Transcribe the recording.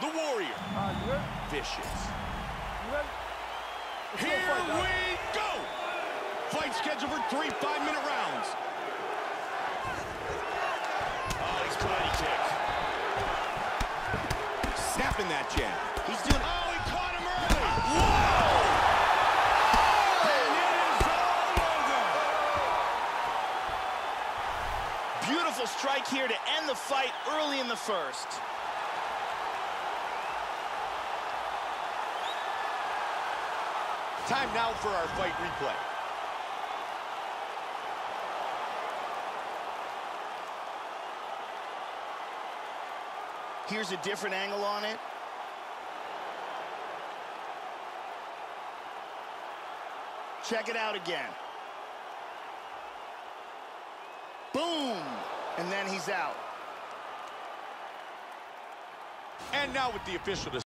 the Warrior. Vicious. Here we go! Fight scheduled for 3 5-minute rounds. Oh, he's body kicked. Snapping that jab. He's doing it. Oh, he caught him early. Whoa! And it is all over. Beautiful strike here to end the fight early in the first. Time now for our fight replay. Here's a different angle on it. Check it out again. Boom! And then he's out. And now with the official